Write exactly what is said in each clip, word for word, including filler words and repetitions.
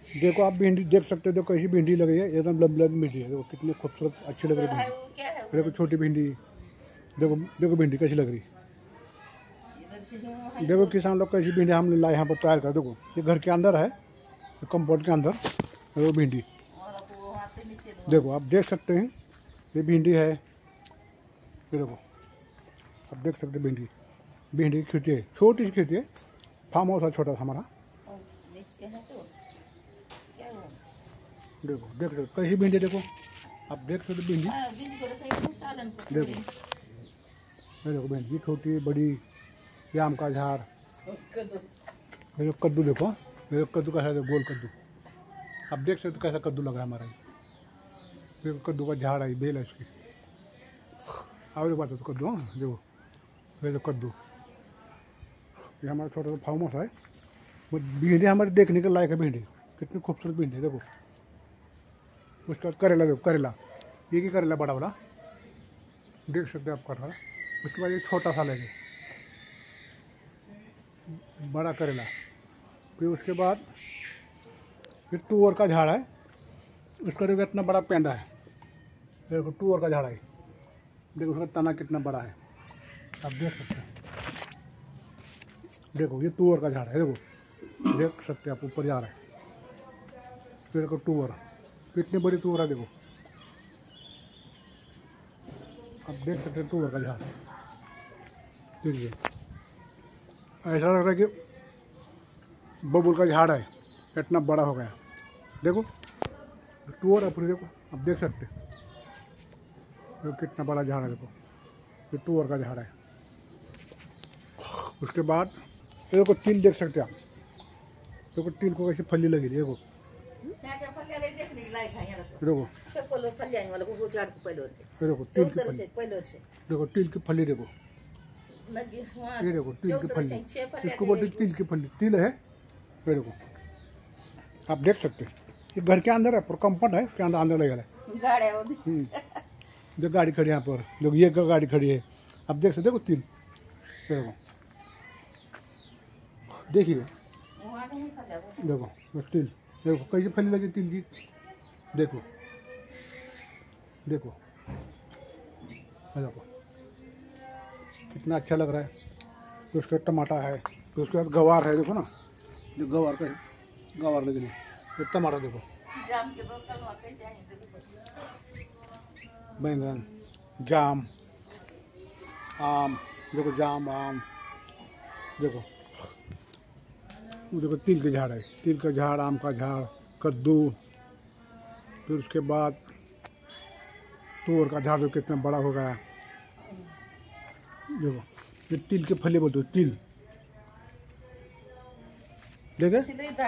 देखो आप भिंडी देख सकते हो, देखो कैसी भिंडी लगी है, एकदम लंबी लंबी भिंडी है। देखो कितनी खूबसूरत अच्छी लग रही है भिंडी। देखो छोटी भिंडी, देखो देखो भिंडी कैसी लग रही। देखो किसान लोग कैसी भिंडी हम लाए यहाँ पर तैयार कर। देखो ये घर के अंदर है, कंपाउंड के अंदर वो भिंडी। देखो आप देख सकते हैं ये भिंडी है। ये देखो आप देख सकते हैं भिंडी, भिंडी की खेती है, छोटी सी खेती है, फार्म हाउस है छोटा सा हमारा। देखो देख सकते कैसी भिंडी, देखो आप देख सकते भिंडी। देखो ये देखो भिंडी छोटी बड़ी, ये आम का झाड़, ये कद्दू देखो, ये कद्दू कैसा है, गोल कद्दू आप देख सकते कैसा कद्दू लगा है हमारा। ये कद्दू का झाड़ है, बेल है इसकी। और बात है तो कद्दू, हाँ देखो ये तो कद्दू, ये हमारा छोटा सा फार्म हाउस है। भिंडी हमारे देखने के लायक है भिंडी, कितनी खूबसूरत भिंडी है। देखो उसका करेला, देखो करेला, ये की करेला बड़ा बड़ा देख सकते हैं आप करेला। उसके बाद ये छोटा सा लेंगे बड़ा करेला। फिर उसके बाद फिर तुअर का झाड़ है, उसका देखो इतना बड़ा पेंडा है। देखो तुअर का झाड़ है, देखो उसका तना कितना बड़ा है, आप देख सकते हैं। देखो ये तुअर का झाड़ है, देखो देख सकते हैं आप, ऊपर जा रहा है। फिर देखो तुअर, कितनी बड़ी तुअर है, देखो आप देख सकते हैं तुअर का झाड़। देखिए ऐसा लग रहा है कि बबूल का झाड़ है, इतना बड़ा हो गया। देखो तुअर है पूरी, देखो आप देख सकते हैं तो कितना बड़ा झाड़ है। देखो ये तुअर का झाड़ है। उसके बाद ये देखो तिल देख सकते हैं आप, देखो तिल को कैसी फली लगी। देखो देखो देखो तिल की फली, देखो तिल की फली, देखो ये देखो तिल की फली, इसको बोलते तिल की फली, तिल है। ये देखो आप देख सकते हैं, ये घर के अंदर है, पर कंपाउंड है, उसके अंदर अंदर लगा है। जो गाड़ी खड़ी है यहाँ पर, जो ये गाड़ी खड़ी है, आप देख सकते देखो तिल। देखो देखिए देखो तिल, देखो कैसी फली लगी तिल की। देखो देखो देखो कितना अच्छा लग रहा है। तो उसका टमाटर है, तो उसके बाद गवार है, देखो ना जो गवार का गवार लगे तो टमाटर, देखो बैंगन, जाम, आम, देखो जाम आम, देखो देखो तिल के झाड़ है, तिल का झाड़, आम का झाड़, कद्दू। फिर उसके बाद तुअर का झाड़ जो कितना बड़ा हो गया। देखो ये तिल के फली बोलते हो, तिल देखे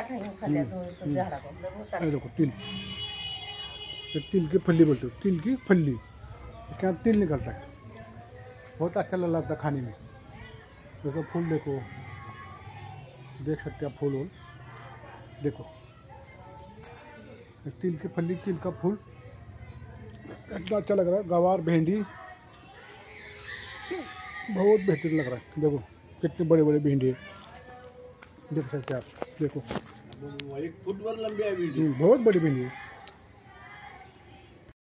देखो तिल, ये तिल की फली बोलते हो, तिल की फली, इसके यहाँ तिल निकलता है, बहुत अच्छा लगता है खाने में। जैसे फूल देखो, देख सकते हैं आप फूल वूल, देखो तिल की फली, तिल का फूल, इतना अच्छा लग रहा है। गवार, भिंडी बहुत बेहतरीन लग रहा है। देखो कितनी बड़े बड़े भिंडी है, देख सकते हैं आप। देखो एक फुट पर लंबी है भिंडी, बहुत बड़ी भिंडी है।